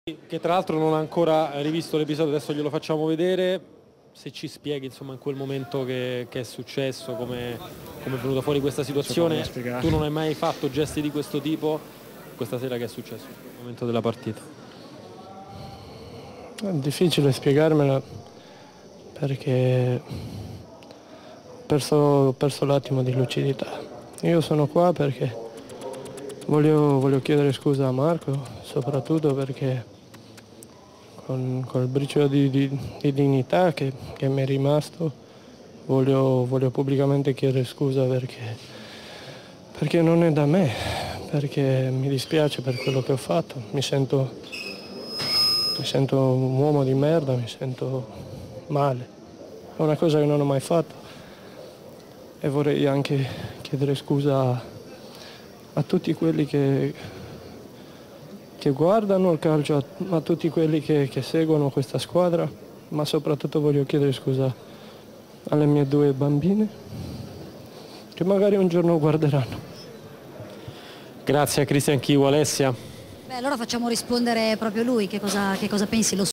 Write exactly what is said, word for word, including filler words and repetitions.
Che tra l'altro non ha ancora rivisto l'episodio, adesso glielo facciamo vedere. Se ci spieghi insomma in quel momento che, che è successo, come è venuta fuori questa situazione. Tu non hai mai fatto gesti di questo tipo, questa sera che è successo nel momento della partita? È difficile spiegarmela perché ho perso, ho perso l'attimo di lucidità. Io sono qua perché voglio, voglio chiedere scusa a Marco, soprattutto perché con, con il briciolo di, di, di dignità che, che mi è rimasto voglio, voglio pubblicamente chiedere scusa perché, perché non è da me, perché mi dispiace per quello che ho fatto, mi sento, mi sento un uomo di merda, mi sento male, è una cosa che non ho mai fatto e vorrei anche chiedere scusa a, a tutti quelli che che guardano il calcio, a, a tutti quelli che, che seguono questa squadra, ma soprattutto voglio chiedere scusa alle mie due bambine che magari un giorno guarderanno. Grazie a Cristian Chiu. Alessia. Beh, allora facciamo rispondere proprio lui, che cosa, che cosa pensi? Lo